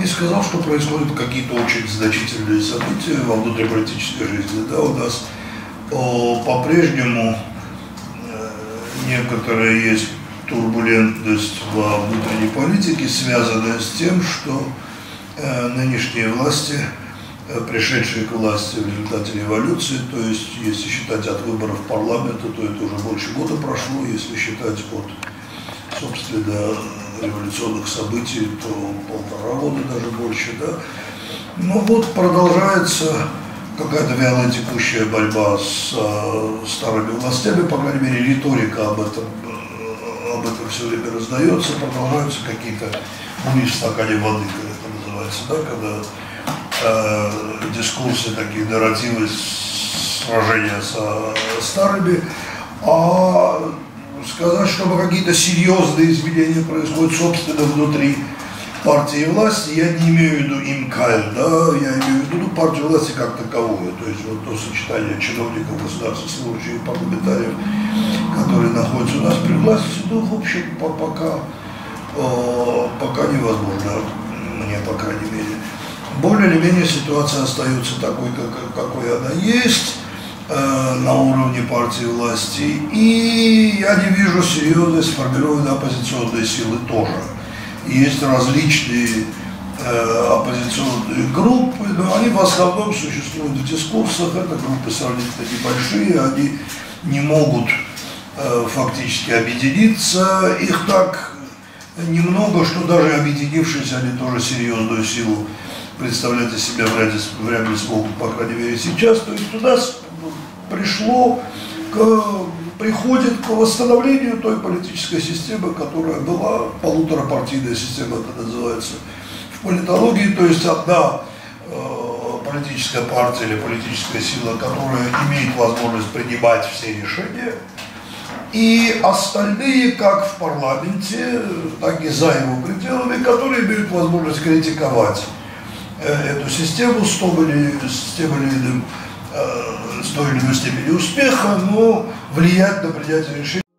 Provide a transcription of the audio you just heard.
не сказал, что происходят какие-то очень значительные события во внутриполитической жизни. Да, у нас по-прежнему некоторая есть турбулентность во внутренней политике, связанная с тем, что нынешние власти, пришедшие к власти в результате революции, то есть, если считать от выборов парламента, то это уже больше года прошло, если считать от, собственно, революционных событий, то 1,5 года, даже больше, да. Но вот продолжается какая-то вялая текущая борьба с старыми властями, по крайней мере, риторика об этом все время раздается, продолжаются какие-то бури в стакане воды, как это называется, да, когда дискурсы, такие нарративы сражения со старыми, а сказать, чтобы какие-то серьезные изменения происходят, собственно, внутри партии и власти, я не имею в виду МКЛ, да, я имею в виду партию власти как таковую, то есть вот то сочетание чиновников, государственных служащих и парламентариев, которые находятся у нас при власти, ну, в общем, пока невозможно, мне, по крайней мере. Более или менее ситуация остается такой, какой она есть на уровне партии власти, и я не вижу серьезной сформированной оппозиционной силы тоже. Есть различные оппозиционные группы, но они в основном существуют в дискурсах, это группы сравнительно небольшие, они не могут фактически объединиться, их так немного, что даже объединившись, они тоже серьезную силу представлять из себя вряд ли смогут, по крайней мере, сейчас. То есть у нас приходит к восстановлению той политической системы, которая была, полуторапартийная система, это называется в политологии, то есть одна политическая партия или политическая сила, которая имеет возможность принимать все решения, и остальные, как в парламенте, так и за его пределами, которые имеют возможность критиковать эту систему с той или иной степенью успеха, но влиять на принятие решений.